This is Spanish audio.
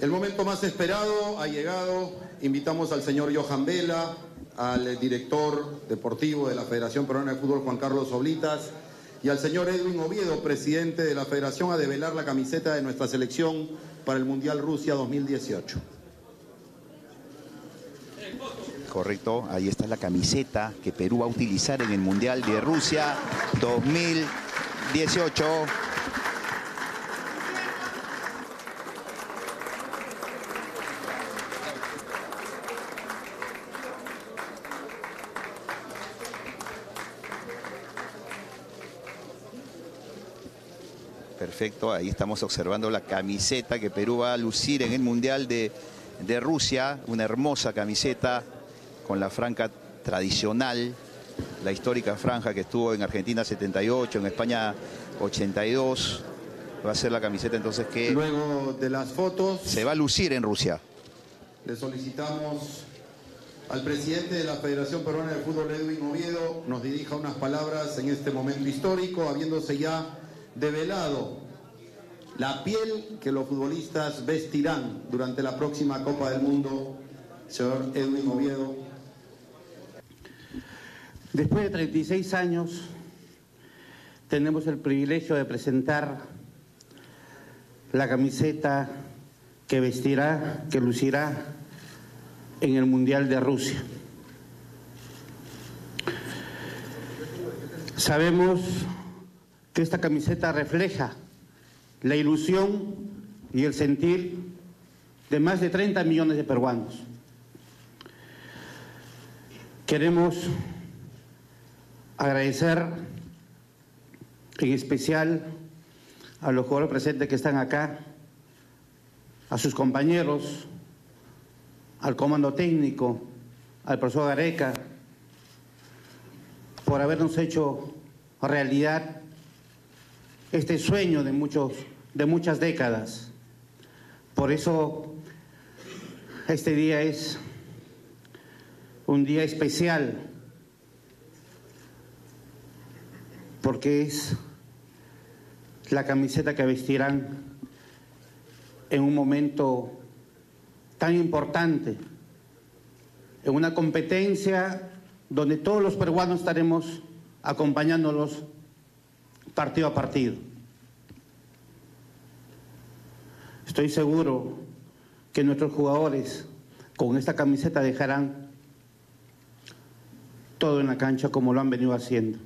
El momento más esperado ha llegado. Invitamos al señor Johan Vela, al director deportivo de la Federación Peruana de Fútbol, Juan Carlos Oblitas, y al señor Edwin Oviedo, presidente de la Federación, a develar la camiseta de nuestra selección para el Mundial Rusia 2018. Correcto, ahí está la camiseta que Perú va a utilizar en el Mundial de Rusia 2018. Perfecto, ahí estamos observando la camiseta que Perú va a lucir en el Mundial de Rusia. Una hermosa camiseta con la franja tradicional, la histórica franja que estuvo en Argentina 78, en España 82. Va a ser la camiseta entonces que luego de las fotos se va a lucir en Rusia. Le solicitamos al presidente de la Federación Peruana de Fútbol, Edwin Oviedo, nos dirija unas palabras en este momento histórico, habiéndose ya develado la piel que los futbolistas vestirán durante la próxima Copa del Mundo. Señor Edwin Oviedo. Después de 36 años, tenemos el privilegio de presentar la camiseta que vestirá, que lucirá en el Mundial de Rusia. Sabemos que esta camiseta refleja la ilusión y el sentir de más de 30 millones de peruanos. Queremos agradecer en especial a los jugadores presentes que están acá, a sus compañeros, al comando técnico, al profesor Gareca, por habernos hecho realidad este sueño de muchas décadas. Por eso este día es un día especial, porque es la camiseta que vestirán en un momento tan importante, en una competencia donde todos los peruanos estaremos acompañándolos partido a partido. Estoy seguro que nuestros jugadores con esta camiseta dejarán todo en la cancha como lo han venido haciendo.